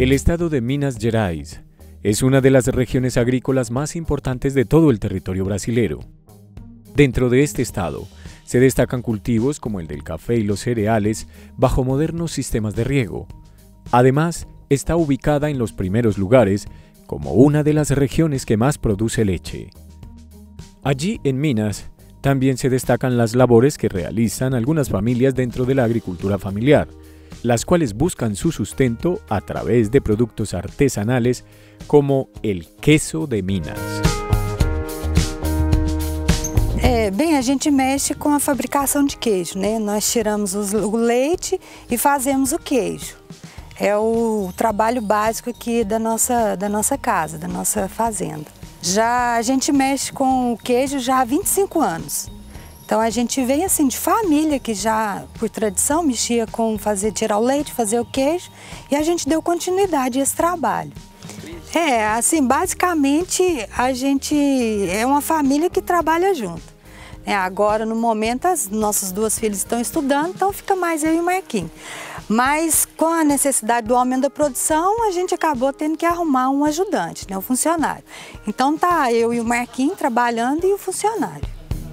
El estado de Minas Gerais es una de las regiones agrícolas más importantes de todo el territorio brasilero. Dentro de este estado se destacan cultivos como el del café y los cereales bajo modernos sistemas de riego. Además, está ubicada en los primeros lugares como una de las regiones que más produce leche. Allí, en Minas, también se destacan las labores que realizan algunas familias dentro de la agricultura familiar, las cuales buscan su sustento a través de productos artesanales como el queso de Minas. Bem, a gente mexe com a fabricação de queijo, né? Nós tiramos o leite e fazemos o queijo. É o trabalho básico aqui da nossa casa, da nossa fazenda. Já a gente mexe com o queijo já há 25 anos. Então a gente vem assim de família que já, por tradição, mexia com tirar o leite, fazer o queijo, e a gente deu continuidade a esse trabalho. Assim, basicamente a gente é uma família que trabalha junto. Agora, no momento, as nossas duas filhas estão estudando, então fica mais eu e o Marquinhos. Mas com a necessidade do aumento da produção, a gente acabou tendo que arrumar um ajudante, um funcionário. Então tá eu e o Marquinhos trabalhando e o funcionário.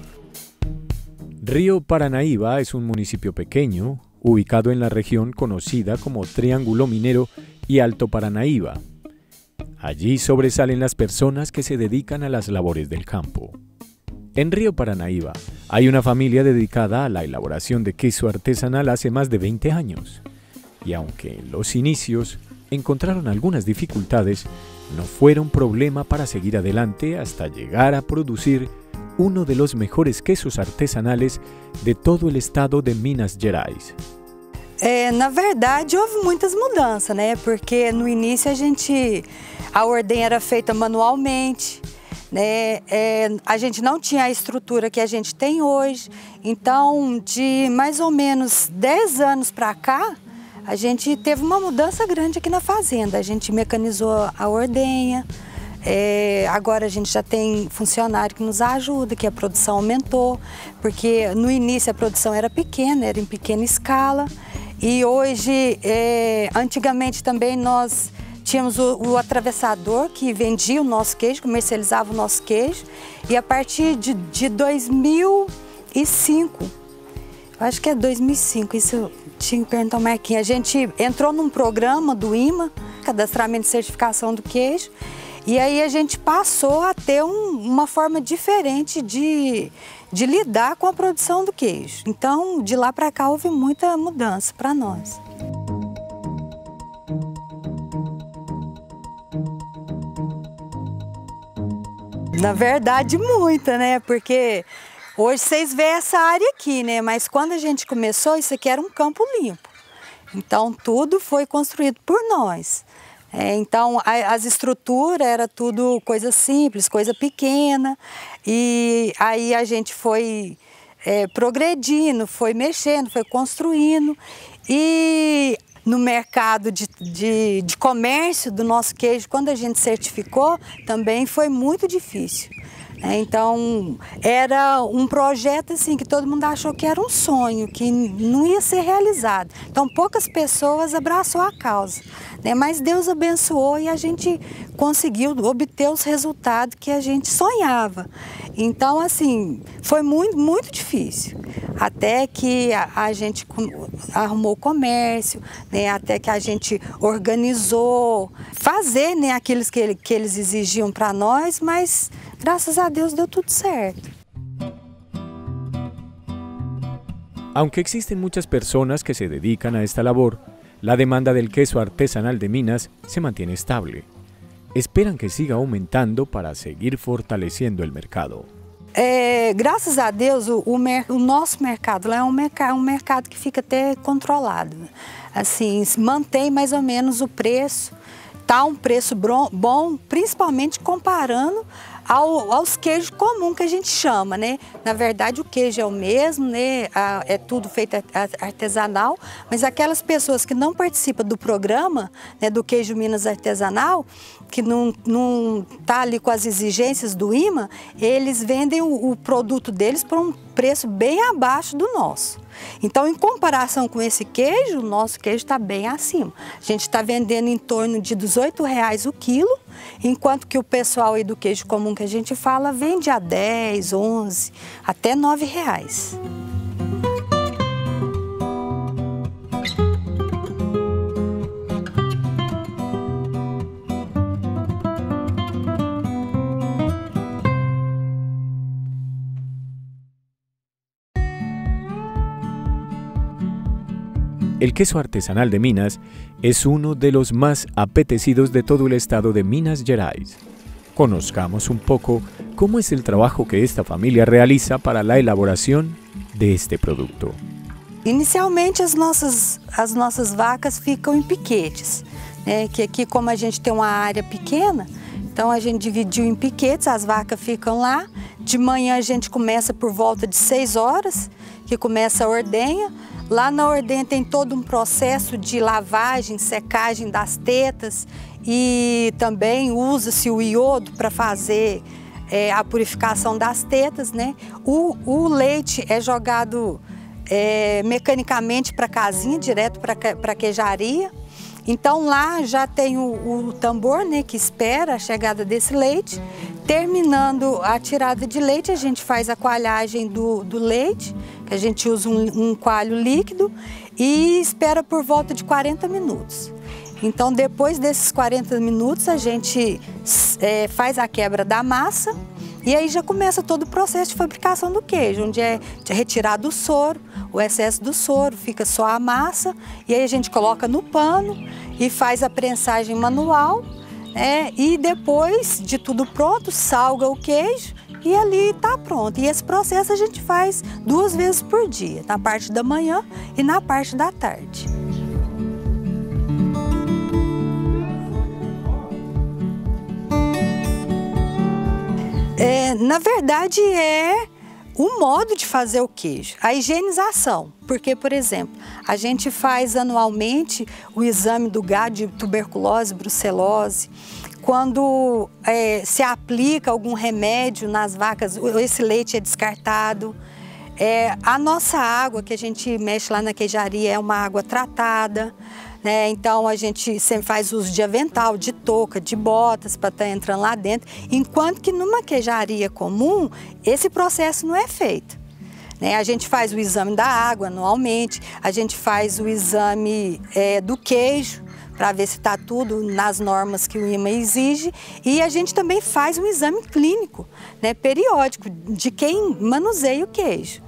Río Paranaíba es un municipio pequeño, ubicado en la región conocida como Triángulo Minero y Alto Paranaíba. Allí sobresalen las personas que se dedican a las labores del campo. En Río Paranaíba hay una familia dedicada a la elaboración de queso artesanal hace más de 20 años. Y aunque en los inicios encontraron algunas dificultades, no fueron problema para seguir adelante hasta llegar a producir uno de los mejores quesos artesanales de todo el estado de Minas Gerais. Na verdade, houve muitas mudanças, né? Porque no início a ordenha era feita manualmente, né? A gente não tinha a estrutura que a gente tem hoje. Então, de mais ou menos 10 anos para cá, a gente teve uma mudança grande aqui na fazenda. A gente mecanizou a ordenha. Agora a gente já tem funcionário que nos ajuda, que a produção aumentou, porque no início a produção era pequena, era em pequena escala, e hoje, antigamente também nós tínhamos o atravessador que vendia o nosso queijo, comercializava o nosso queijo, e a partir de 2005, acho que é 2005, isso eu tinha que perguntar ao Marquinhos, a gente entrou num programa do IMA, Cadastramento e Certificação do Queijo, e aí a gente passou a ter uma forma diferente de lidar com a produção do queijo. Então, de lá para cá, houve muita mudança para nós. Na verdade, muita, né? Porque hoje vocês veem essa área aqui, né? Mas quando a gente começou, isso aqui era um campo limpo. Então, tudo foi construído por nós. Então, as estruturas era tudo coisa simples, coisa pequena, e aí a gente foi progredindo, foi mexendo, foi construindo, e no mercado de comércio do nosso queijo, quando a gente certificou, também foi muito difícil. Então, era um projeto assim que todo mundo achou que era um sonho, que não ia ser realizado. Então, poucas pessoas abraçou a causa, né? Mas Deus abençoou e a gente conseguiu obter os resultados que a gente sonhava. Então, assim, foi muito, muito difícil. Até que a gente arrumou o comércio, né? Até que a gente organizou, fazer, né, aquilo que eles exigiam para nós, mas graças a Deus deu tudo certo. Aunque existen muchas personas que se dedican a esta labor, la demanda del queso artesanal de Minas se mantiene estable. Esperan que siga aumentando para seguir fortaleciendo el mercado. Graças a Deus, o nosso mercado lá é um mercado que fica até controlado. Assim, mantém mais ou menos o preço, tá um preço bom, principalmente comparando aos queijos comuns que a gente chama, né? Na verdade, o queijo é o mesmo, né? É tudo feito artesanal, mas aquelas pessoas que não participam do programa, né, do Queijo Minas Artesanal, que não tá ali com as exigências do IMA, eles vendem o produto deles por um preço bem abaixo do nosso. Então, em comparação com esse queijo, o nosso queijo está bem acima. A gente está vendendo em torno de R$18 o quilo, enquanto que o pessoal aí do queijo comum que a gente fala vende a 10, 11, até R$9. El queso artesanal de Minas es uno de los más apetecidos de todo el estado de Minas Gerais. Conozcamos un poco cómo es el trabajo que esta familia realiza para la elaboración de este producto. Inicialmente as nossas vacas ficam em piquetes, né? Que aqui, como a gente tem uma área pequena, então a gente dividiu em piquetes, as vacas ficam lá. De manhã a gente começa por volta de 6 horas, que começa a ordenha. Lá na ordenha tem todo um processo de lavagem, secagem das tetas e também usa-se o iodo para fazer a purificação das tetas, né? O leite é jogado mecanicamente para a casinha, direto para a queijaria. Então lá já tem o tambor, né, que espera a chegada desse leite. Terminando a tirada de leite, a gente faz a coalhagem do leite, que a gente usa um coalho líquido e espera por volta de 40 minutos. Então depois desses 40 minutos a gente faz a quebra da massa e aí já começa todo o processo de fabricação do queijo, onde é retirado o soro, o excesso do soro, fica só a massa e aí a gente coloca no pano e faz a prensagem manual. E depois de tudo pronto, salga o queijo e ali está pronto. E esse processo a gente faz 2 vezes por dia, na parte da manhã e na parte da tarde. Na verdade é o modo de fazer o queijo, a higienização, porque, por exemplo, a gente faz anualmente o exame do gado de tuberculose, brucelose. Quando se aplica algum remédio nas vacas, esse leite é descartado. A nossa água que a gente mexe lá na queijaria é uma água tratada, né? Então a gente sempre faz uso de avental, de touca, de botas para estar entrando lá dentro, enquanto que numa queijaria comum esse processo não é feito, né? A gente faz o exame da água anualmente, a gente faz o exame do queijo, para ver se está tudo nas normas que o IMA exige. E a gente também faz um exame clínico, né, periódico, de quem manuseia o queijo.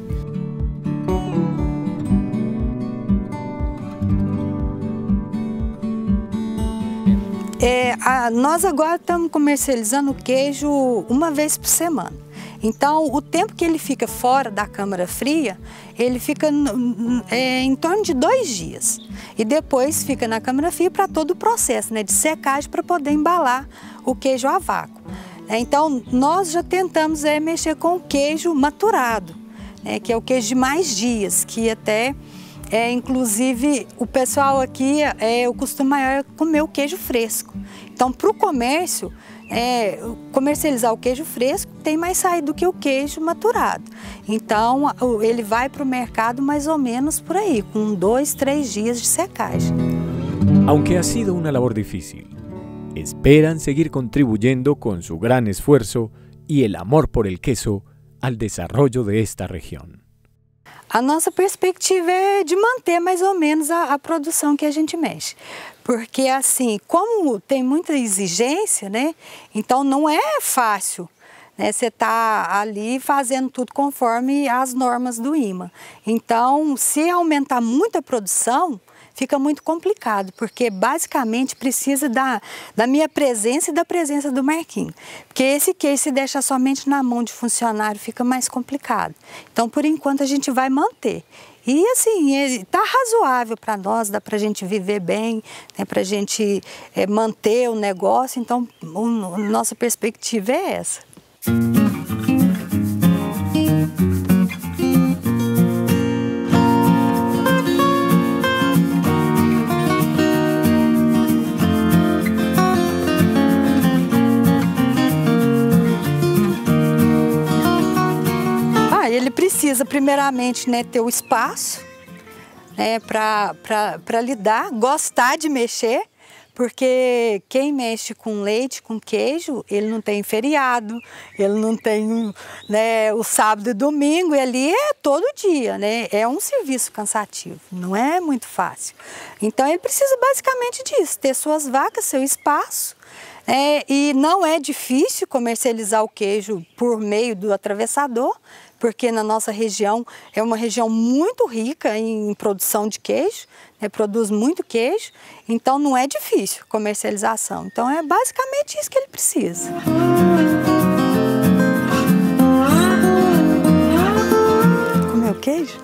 Nós agora estamos comercializando o queijo uma vez por semana. Então, o tempo que ele fica fora da câmara fria, ele fica em torno de 2 dias. E depois fica na câmara fria para todo o processo, né, de secagem para poder embalar o queijo a vácuo. Então, nós já tentamos mexer com o queijo maturado, né, que é o queijo de mais dias, que até, inclusive, o pessoal aqui, o costume maior é comer o queijo fresco. Então, para o comércio, comercializar o queijo fresco tem mais saída do que o queijo maturado. Então, ele vai para o mercado mais ou menos por aí, com 2, 3 dias de secagem. Aunque ha sido una labor difícil, esperan seguir contribuyendo con su gran esfuerzo y el amor por el queso al desarrollo de esta región. A nossa perspectiva é de manter mais ou menos a produção que a gente mexe. Porque assim, como tem muita exigência, né? Então não é fácil, né? Você tá ali fazendo tudo conforme as normas do IMA. Então, se aumentar muito a produção, fica muito complicado, porque basicamente precisa da minha presença e da presença do Marquinho. Porque esse queijo, se deixar somente na mão de funcionário, fica mais complicado. Então, por enquanto, a gente vai manter. E assim, está razoável para nós, dá para a gente viver bem, né, para a gente manter o negócio. Então, nossa perspectiva é essa. precisa, primeiramente, né, ter o espaço, né, para lidar, gostar de mexer, porque quem mexe com leite, com queijo, ele não tem feriado, ele não tem, né, o sábado e domingo, e ali é todo dia, né? É um serviço cansativo, não é muito fácil. Então ele precisa basicamente disso, ter suas vacas, seu espaço, e não é difícil comercializar o queijo por meio do atravessador, porque na nossa região é uma região muito rica em produção de queijo, né, produz muito queijo, então não é difícil comercialização. Então é basicamente isso que ele precisa. Comeu queijo?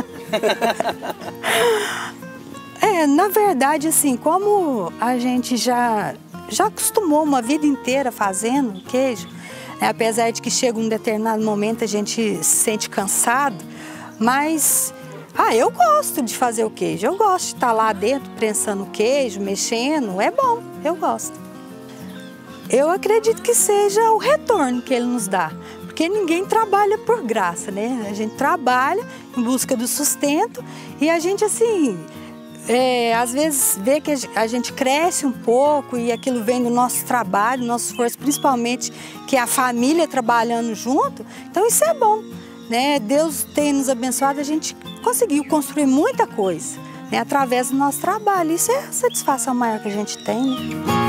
Na verdade, assim, como a gente já acostumou uma vida inteira fazendo queijo, apesar de que chega um determinado momento a gente se sente cansado, mas eu gosto de fazer o queijo, eu gosto de estar lá dentro prensando o queijo, mexendo, é bom, eu gosto. Eu acredito que seja o retorno que ele nos dá, porque ninguém trabalha por graça, né? A gente trabalha em busca do sustento e a gente, assim, às vezes vê que a gente cresce um pouco e aquilo vem do nosso trabalho, do nosso esforço, principalmente que é a família trabalhando junto, então isso é bom, né? Deus tem nos abençoado, a gente conseguiu construir muita coisa, né, através do nosso trabalho, isso é a satisfação maior que a gente tem, né?